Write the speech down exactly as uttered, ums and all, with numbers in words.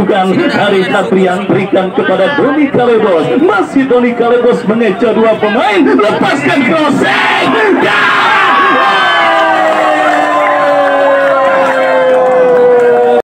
Hari Satrian berikan kepada Doni Kalebos. Masih Doni Kalebos mengejar dua pemain. Lepaskan crossing.